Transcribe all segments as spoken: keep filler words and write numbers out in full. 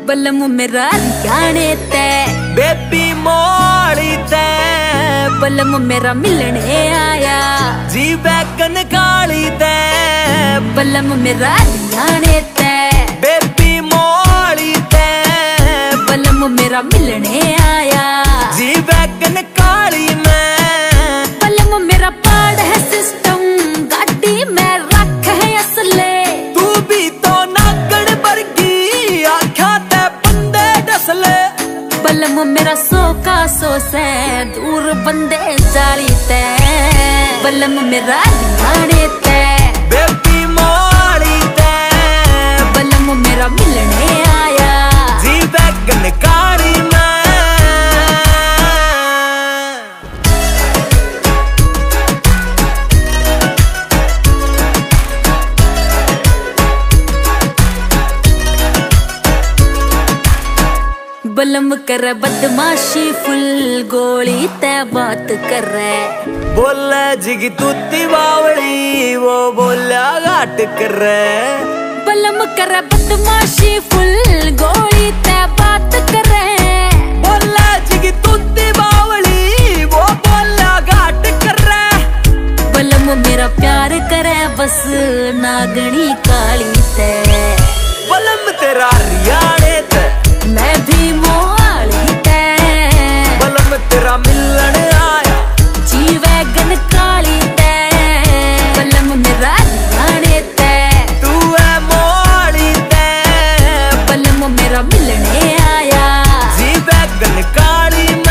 बलम मेरा रियाणे ते बेबी मोड़ी ते बलम मेरा मिलने आया जी बैगन काली ते बलम मेरा रियाणे ते बेबी मोड़ी ते बलम मेरा मिलने आया जी बैगन काली में बलम मेरा पाड़ है सिस्टम गाड़ी में रख है असले तू भी तो नागड़ बरगी आख्या ते बंदे डसले बलम मेरा सो का सो से दूर बंदे जाली ते बलम मेरा रियाणे ते बेबी मोड़ी ते बलम मेरा मिलने आया जी बैगन काली में बलम कर बदमाशी फुल गोली ते बात कर बोले जिगी तूती बावली वो बोला घाट कर बलम कर बदमाशी फुल गोली ते बात कर बोले जिगी तूती बावली वो बोला घाट कर बलम मेरा प्यार करे बस नागणी काली ते बलम तेरा रियाणे ते मैं भी मोहाली ते बलम तेरा मिलन आया जी वैगन काली ते बलम मेरा रियाणे ते तू है मोहाली ते बलम मेरा मिलने आया जी वैगन काली में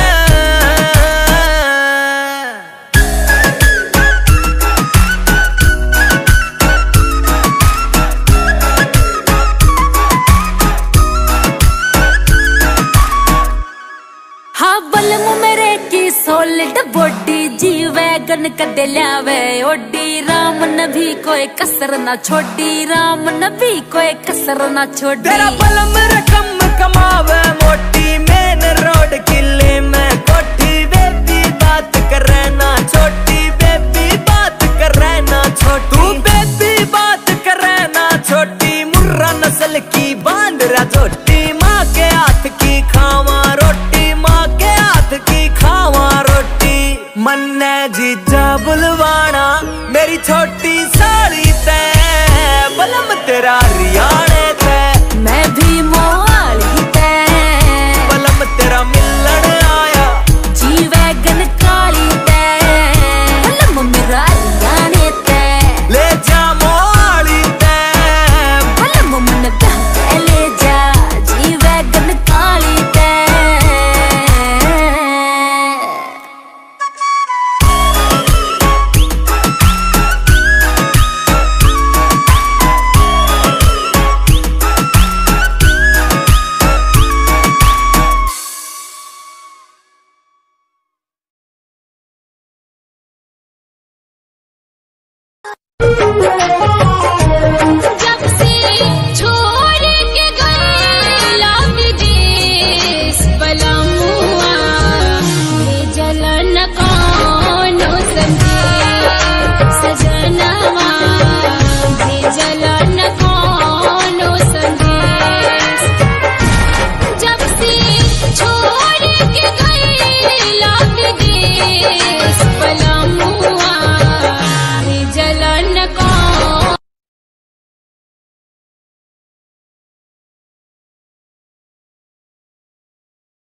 बलम मेरे की सोलिड बॉडी जी वैगन कदे ल्यावे ओडी राम नबी कोई कसर ना छोड़ी राम नबी कोई कसर ना छोड़ी तेरा बलम रकम कमावे मोटी मेन रोड किले में कोठी बेबी बात करे ना छोटी बेबी बात करे ना छोटी तू बेबी बात करे ना छोटी मुर्रा नस्ल की बांदरा जोटी माँ के हाथ की खावा रोटी माँ के हाथ की खावा रोटी मन्ने जीजा बुलवाना मेरी छोटी साली ते बलम तेरा रियाणे ते मैं भी मोहाली ते बलम तेरा मिलन आया जी वैगन काली ते बलम मेरा रियाणे ते ले जा मोहाली ते बलम मन बहके ले जा जी वैगन काली ते We'll be right back.